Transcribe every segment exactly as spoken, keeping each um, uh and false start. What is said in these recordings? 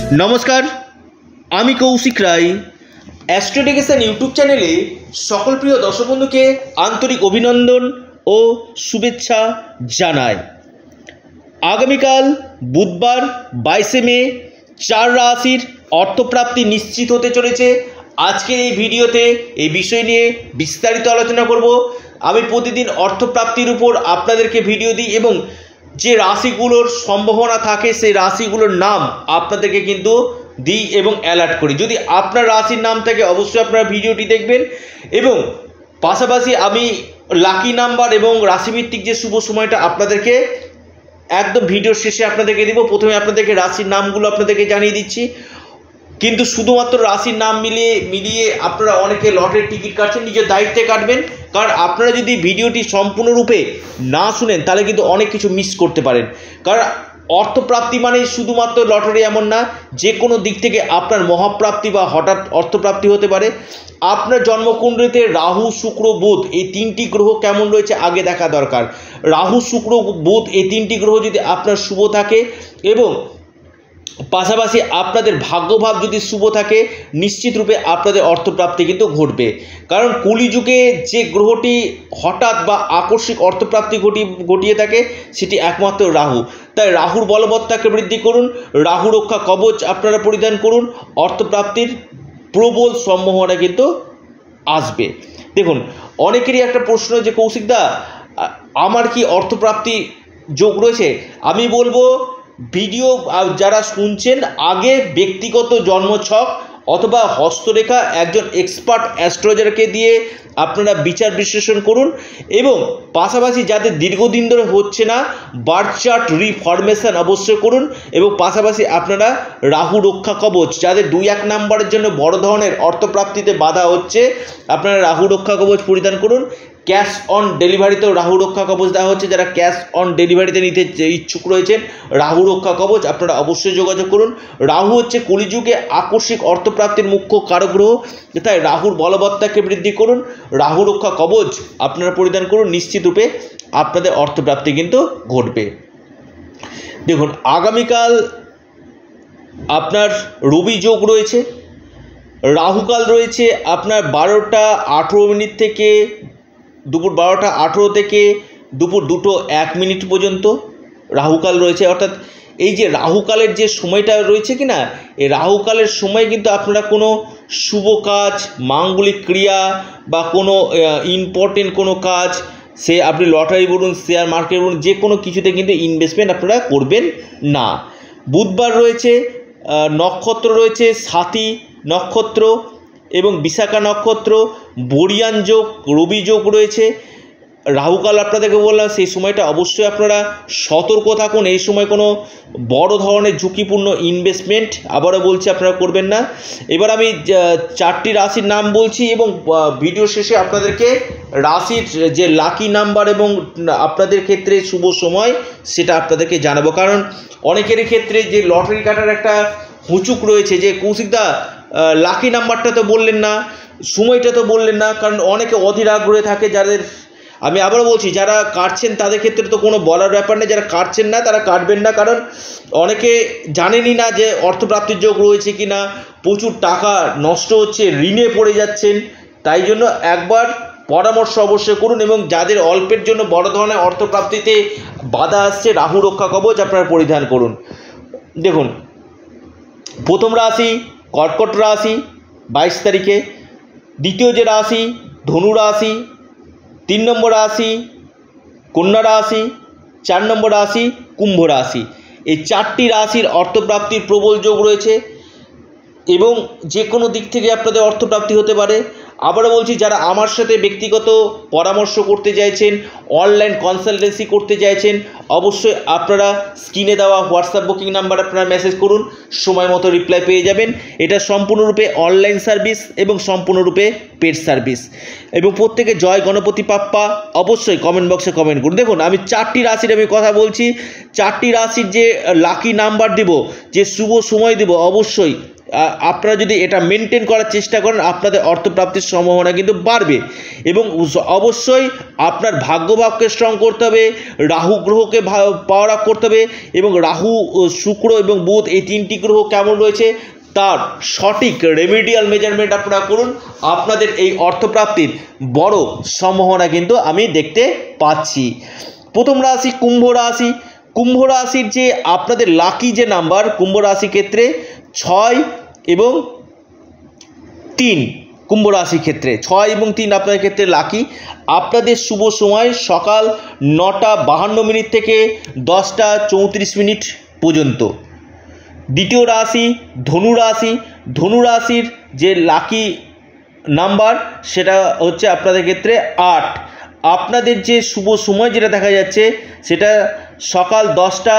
নমস্কার, আমি কৌশিক রায়। অ্যাস্ট্রোডিকেশন ইউটিউব চ্যানেলে সকল প্রিয় দর্শক বন্ধুকে আন্তরিক অভিনন্দন ও শুভেচ্ছা জানাই। আগামীকাল বুধবার বাইশে মে চার রাশির অর্থপ্রাপ্তি নিশ্চিত হতে চলেছে। আজকের এই ভিডিওতে এই বিষয় নিয়ে বিস্তারিত আলোচনা করব। আমি প্রতিদিন অর্থপ্রাপ্তির উপর আপনাদেরকে ভিডিও দিই এবং যে রাশিগুলোর সম্ভাবনা থাকে সেই রাশিগুলোর নাম আপনাদেরকে কিন্তু দিই এবং অ্যালার্ট করি। যদি আপনার রাশির নাম থাকে অবশ্যই আপনারা ভিডিওটি দেখবেন এবং পাশাপাশি আমি লাকি নাম্বার এবং রাশিভিত্তিক যে শুভ সময়টা আপনাদেরকে একদম ভিডিওর শেষে আপনাদেরকে দিব। প্রথমে আপনাদেরকে রাশির নামগুলো আপনাদেরকে জানিয়ে দিচ্ছি, কিন্তু শুধুমাত্র রাশির নাম মিলিয়ে মিলিয়ে আপনারা অনেকে লটারির টিকিট কাটছেন, নিজের দায়িত্বে কাটবেন। কারণ আপনারা যদি ভিডিওটি সম্পূর্ণরূপে না শুনেন তাহলে কিন্তু অনেক কিছু মিস করতে পারেন। কারণ অর্থপ্রাপ্তি মানে শুধুমাত্র লটারি এমন না, যে কোনো দিক থেকে আপনার মহাপ্রাপ্তি বা হঠাৎ অর্থপ্রাপ্তি হতে পারে। আপনার জন্মকুণ্ডলিতে রাহু, শুক্র, বুধ এই তিনটি গ্রহ কেমন রয়েছে আগে দেখা দরকার। রাহু, শুক্র, বুধ এই তিনটি গ্রহ যদি আপনার শুভ থাকে এবং পাশাপাশি আপনাদের ভাগ্যভাব যদি শুভ থাকে, নিশ্চিত রূপে আপনাদের অর্থপ্রাপ্তি কিন্তু ঘটবে। কারণ কলিযুগে যে গ্রহটি হঠাৎ বা আকস্মিক অর্থপ্রাপ্তি ঘটি ঘটিয়ে থাকে সেটি একমাত্র রাহু। তাই রাহুর বলবত্তাকে বৃদ্ধি করুন, রাহু রক্ষা কবচ আপনারা পরিধান করুন, অর্থপ্রাপ্তির প্রবল সম্ভাবনা কিন্তু আসবে। দেখুন, অনেকেরই একটা প্রশ্ন যে কৌশিকদা আমার কি অর্থপ্রাপ্তি যোগ রয়েছে? আমি বলবো ভিডিও যারা শুনছেন আগে ব্যক্তিগত জন্মছক অথবা হস্তরেখা একজন এক্সপার্ট অ্যাস্ট্রোলজারকে দিয়ে আপনারা বিচার বিশ্লেষণ করুন এবং পাশাপাশি যাদের দীর্ঘদিন ধরে হচ্ছে না বার্থ চার্ট রিফরমেশন অবশ্যই করুন এবং পাশাপাশি আপনারা রাহু রক্ষা কবচ, যাদের দুই এক নাম্বারের জন্য বড় ধরনের অর্থপ্রাপ্তিতে বাধা হচ্ছে আপনারা রাহু রক্ষা কবচ পরিধান করুন। ক্যাশ অন ডেলিভারিতেও রাহু রক্ষা কবচ দেওয়া হচ্ছে। যারা ক্যাশ অন ডেলিভারিতে নিতে ইচ্ছুক রয়েছেন রাহু রক্ষা কবচ আপনারা অবশ্যই যোগাযোগ করুন। রাহু হচ্ছে কলিযুগে আকস্মিক অর্থপ্রাপ্তির মুখ্য কারক গ্রহ, তাই রাহুর বলবত্তাকে বৃদ্ধি করুন, রাহু রক্ষা কবচ আপনারা পরিধান করুন, নিশ্চিত রূপে আপনাদের অর্থপ্রাপ্তি কিন্তু ঘটবে। দেখুন, আগামীকাল আপনার রবি যোগ রয়েছে, রাহুকাল রয়েছে আপনার বারোটা আঠেরো মিনিট থেকে দুপুর বারোটা আঠেরো থেকে দুপুর দুটো এক মিনিট পর্যন্ত রাহুকাল রয়েছে। অর্থাৎ এই যে রাহুকালের যে সময়টা রয়েছে কি না, এই রাহুকালের সময় কিন্তু আপনারা কোনো শুভ কাজ, মাঙ্গলিক ক্রিয়া বা কোনো ইম্পর্টেন্ট কোনো কাজ, সে আপনি লটারি বলুন, শেয়ার মার্কেট বলুন, যে কোনো কিছুতে কিন্তু ইনভেস্টমেন্ট আপনারা করবেন না। বুধবার রয়েছে, নক্ষত্র রয়েছে স্বাতী নক্ষত্র এবং বিশাখা নক্ষত্র, বরিয়ান যোগ, রবি যোগ রয়েছে। রাহুকাল আপনাদেরকে বললাম সেই সময়টা অবশ্যই আপনারা সতর্ক থাকুন। এই সময় কোনো বড় ধরনের ঝুঁকিপূর্ণ ইনভেস্টমেন্ট আবারও বলছি আপনারা করবেন না। এবার আমি চারটি রাশির নাম বলছি এবং ভিডিও শেষে আপনাদেরকে রাশির যে লাকি নাম্বার এবং আপনাদের ক্ষেত্রে শুভ সময় সেটা আপনাদেরকে জানাবো। কারণ অনেকেরই ক্ষেত্রে যে লটারি কাটার একটা হুচুক রয়েছে যে কৌশিকদা লাকি নাম্বারটা তো বললেন না, সময়টা তো বললেন না। কারণ অনেকে অধীর আগ্রহে থাকে, যাদের আমি আবারও বলছি যারা কাটছেন তাদের ক্ষেত্রে তো কোনো বলার ব্যাপার নেই, যারা কাটছেন না তারা কাটবেন না। কারণ অনেকে জানেনই না যে অর্থপ্রাপ্তির যোগ রয়েছে কি না, প্রচুর টাকা নষ্ট হচ্ছে, ঋণে পড়ে যাচ্ছেন। তাই জন্য একবার পরামর্শ অবশ্যই করুন এবং যাদের অল্পের জন্য বড় ধরনের অর্থপ্রাপ্তিতে বাধা আসছে রাহু রক্ষা কবচ আপনারা পরিধান করুন। দেখুন, প্রথম রাশি কর্কট রাশি বাইশ তারিখে, দ্বিতীয় যে রাশি ধনু রাশি, তিন নম্বর রাশি কন্যা রাশি, চার নম্বর রাশি কুম্ভ রাশি। এই চারটি রাশির অর্থপ্রাপ্তির প্রবল যোগ রয়েছে এবং যে কোনো দিক থেকে আপনাদের অর্থপ্রাপ্তি হতে পারে। আবারও বলছি, যারা আমার সাথে ব্যক্তিগত পরামর্শ করতে চাইছেন, অনলাইন কনসালটেন্সি করতে চাইছেন, অবশ্যই আপনারা স্ক্রিনে দেওয়া হোয়াটসঅ্যাপ বুকিং নাম্বার আপনারা মেসেজ করুন, সময় মতো রিপ্লাই পেয়ে যাবেন। এটা সম্পূর্ণরূপে অনলাইন সার্ভিস এবং সম্পূর্ণরূপে পেড সার্ভিস। এবং প্রত্যেকে জয় গণপতি বাপ্পা অবশ্যই কমেন্ট বক্সে কমেন্ট করুন। দেখুন, আমি চারটি রাশির আমি কথা বলছি, চারটি রাশির যে লাকি নাম্বার দিব, যে শুভ সময় দিব, অবশ্যই আপনারা যদি এটা মেনটেন করার চেষ্টা করেন আপনাদের অর্থপ্রাপ্তির সম্ভাবনা কিন্তু বাড়বে। এবং অবশ্যই আপনার ভাগ্যভাবকে স্ট্রং করতে হবে, রাহু গ্রহকে পাওয়ার আপ করতে হবে এবং রাহু, শুক্র এবং বুধ এই তিনটি গ্রহ কেমন রয়েছে তার সঠিক রেমিডিয়াল মেজারমেন্ট আপনারা করুন। আপনাদের এই অর্থপ্রাপ্তির বড় সম্ভাবনা কিন্তু আমি দেখতে পাচ্ছি। প্রথম রাশি কুম্ভ রাশি। কুম্ভ রাশির যে আপনাদের লাকি যে নাম্বার কুম্ভ রাশি ক্ষেত্রে ছয় এবং তিন, কুম্ভ রাশির ক্ষেত্রে ছয় এবং তিন আপনাদের ক্ষেত্রে লাকি। আপনাদের শুভ সময় সকাল নটা বাহান্ন মিনিট থেকে দশটা চৌত্রিশ মিনিট পর্যন্ত। দ্বিতীয় রাশি ধনু রাশি। ধনু রাশির যে লাকি নাম্বার সেটা হচ্ছে আপনাদের ক্ষেত্রে আট। আপনাদের যে শুভ সময় যেটা দেখা যাচ্ছে সেটা সকাল দশটা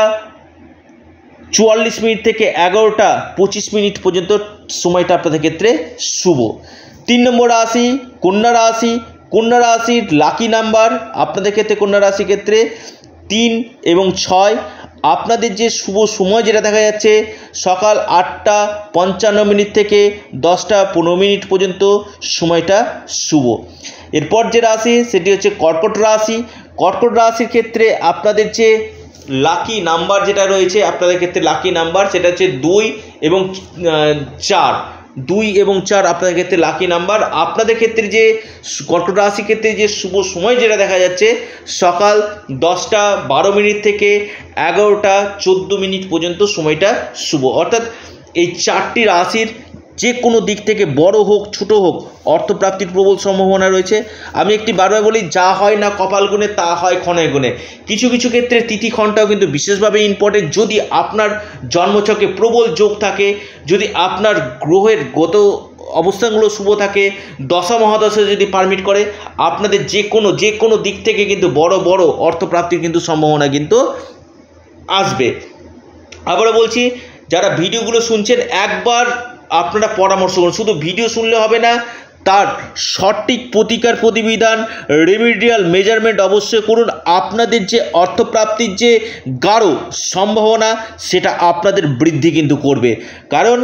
চুয়াল্লিশ মিনিট থেকে এগারোটা পঁচিশ মিনিট পর্যন্ত সময়টা আপনাদের ক্ষেত্রে শুভ। তিন নম্বর রাশি কন্যা রাশি। কন্যা রাশির লাকি নাম্বার আপনাদের ক্ষেত্রে কন্যা রাশির ক্ষেত্রে তিন এবং ছয়। আপনাদের যে শুভ সময় যেটা দেখা যাচ্ছে সকাল আটটা পঞ্চান্ন মিনিট থেকে দশটা পনেরো মিনিট পর্যন্ত সময়টা শুভ। এরপর যে রাশি সেটি হচ্ছে কর্কট রাশি। কর্কট রাশির ক্ষেত্রে আপনাদের যে লাকি নাম্বার যেটা রয়েছে আপনাদের ক্ষেত্রে লাকি নাম্বার সেটা হচ্ছে দুই এবং চার। দুই এবং চার আপনাদের ক্ষেত্রে লাকি নাম্বার। আপনাদের ক্ষেত্রে যে কর্কট রাশির ক্ষেত্রে যে শুভ সময় যেটা দেখা যাচ্ছে সকাল দশটা বারো মিনিট থেকে এগারোটা চোদ্দো মিনিট পর্যন্ত সময়টা শুভ। অর্থাৎ এই চারটি রাশির যে কোনো দিক থেকে বড় হোক ছোট হোক অর্থপ্রাপ্তির প্রবল সম্ভাবনা রয়েছে। আমি একটি বারবার বলি, যা হয় না কপাল গুণে তা হয় ক্ষণে গুণে। কিছু কিছু ক্ষেত্রে তিথি ক্ষণটাও কিন্তু বিশেষভাবে ইম্পর্টেন্ট। যদি আপনার জন্মছকে প্রবল যোগ থাকে, যদি আপনার গ্রহের গত অবস্থানগুলো শুভ থাকে, দশা মহাদশা যদি পারমিট করে, আপনাদের যে কোনো যে কোনো দিক থেকে কিন্তু বড় বড় অর্থপ্রাপ্তির কিন্তু সম্ভাবনা কিন্তু আসবে। আবারও বলছি, যারা ভিডিওগুলো শুনছেন একবার আপনারা পরামর্শ করুন। শুধু ভিডিও শুনলে হবে না, তার সঠিক প্রতিকার প্রতিবিধান রেমিডিয়াল মেজারমেন্ট অবশ্যই করুন। আপনাদের যে অর্থপ্রাপ্তির যে গাঢ় সম্ভাবনা সেটা আপনাদের বৃদ্ধি কিন্তু করবে। কারণ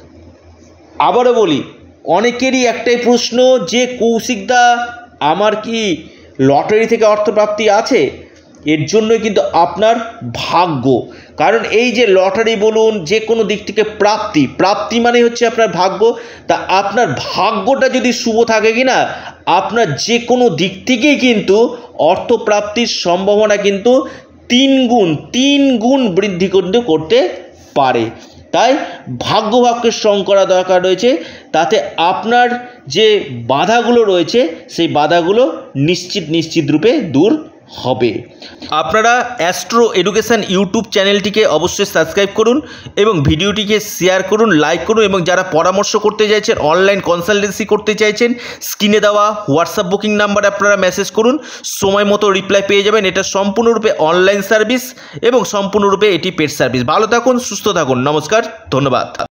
আবারও বলি, অনেকেরই একটাই প্রশ্ন যে কৌশিকদা আমার কি লটারি থেকে অর্থপ্রাপ্তি আছে? এর জন্যই কিন্তু আপনার ভাগ্য। কারণ এই যে লটারি বলুন, যে কোনো দিক থেকে প্রাপ্তি, প্রাপ্তি মানে হচ্ছে আপনার ভাগ্য। তা আপনার ভাগ্যটা যদি শুভ থাকে কি না, আপনার যে কোনো দিক থেকেই কিন্তু অর্থপ্রাপ্তির সম্ভাবনা কিন্তু তিন গুণ তিন গুণ বৃদ্ধি কিন্তু করতে পারে। তাই ভাগ্যভাবকে স্ট্রং করা দরকার রয়েছে। তাতে আপনার যে বাধাগুলো রয়েছে সেই বাধাগুলো নিশ্চিত নিশ্চিত রূপে দূর হবে। আপনারা অ্যাস্ট্রো এডুকেশন ইউটিউব চ্যানেলটিকে অবশ্যই সাবস্ক্রাইব করুন এবং ভিডিওটিকে শেয়ার করুন, লাইক করুন। এবং যারা পরামর্শ করতে চাইছেন, অনলাইন কনসালটেন্সি করতে চাইছেন, স্ক্রিনে দেওয়া হোয়াটসঅ্যাপ বুকিং নাম্বারে আপনারা মেসেজ করুন, সময় মতো রিপ্লাই পেয়ে যাবেন। এটা সম্পূর্ণরূপে অনলাইন সার্ভিস এবং সম্পূর্ণরূপে এটি পেড সার্ভিস। ভালো থাকুন, সুস্থ থাকুন, নমস্কার, ধন্যবাদ।